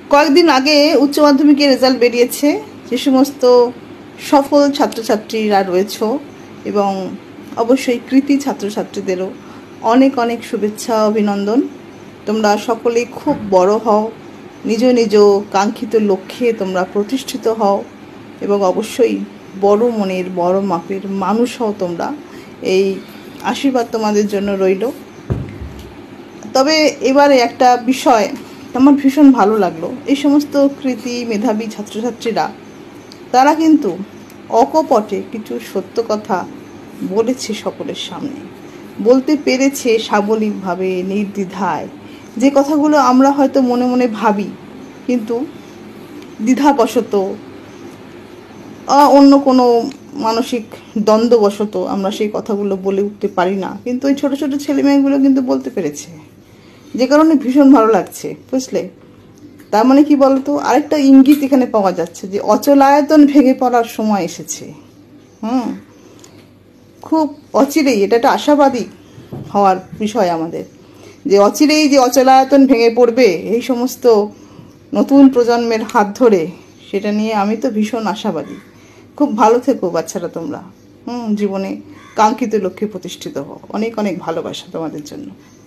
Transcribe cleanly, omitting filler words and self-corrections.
কয়েকদিন আগে উচ্চ মাধ্যমিকের রেজাল্ট বেরিয়েছে। যে সমস্ত সফল ছাত্রছাত্রীরা রয়েছে এবং অবশ্যই কৃতি ছাত্রছাত্রীদেরও অনেক অনেক শুভেচ্ছা, অভিনন্দন। তোমরা সকলেই খুব বড় হও, নিজ নিজ কাঙ্ক্ষিত লক্ষ্যে তোমরা প্রতিষ্ঠিত হও এবং অবশ্যই বড় মনের বড় মাপের মানুষ হও তোমরা। এই আশীর্বাদ তোমাদের জন্য রইল। তবে এবারে একটা বিষয় আমার ভীষণ ভালো লাগলো, এই সমস্ত কৃতি মেধাবী ছাত্রছাত্রীরা তারা কিন্তু অকপটে কিছু সত্য কথা বলেছে, সকলের সামনে বলতে পেরেছে সাবলীলভাবে, নির্দ্বিধায়। যে কথাগুলো আমরা হয়তো মনে মনে ভাবি কিন্তু দ্বিধাবশত, অন্য কোনো মানসিক দ্বন্দ্ববশত আমরা সেই কথাগুলো বলে উঠতে পারি না, কিন্তু ওই ছোটো ছোটো ছেলেমেয়েগুলো কিন্তু বলতে পেরেছে, যে কারণে ভীষণ ভালো লাগছে, বুঝলে? তার মানে কি বলতো, আরেকটা ইঙ্গিত এখানে পাওয়া যাচ্ছে যে অচলায়তন ভেঙে পড়ার সময় এসেছে। খুব অচিরেই, এটা একটা আশাবাদী হওয়ার বিষয় আমাদের, যে অচিরেই যে অচলায়তন ভেঙে পড়বে এই সমস্ত নতুন প্রজন্মের হাত ধরে, সেটা নিয়ে আমি তো ভীষণ আশাবাদী। খুব ভালো থেকো বাচ্চারা তোমরা, জীবনে কাঙ্ক্ষিত লক্ষ্যে প্রতিষ্ঠিত হও। অনেক অনেক ভালোবাসা তোমাদের জন্য।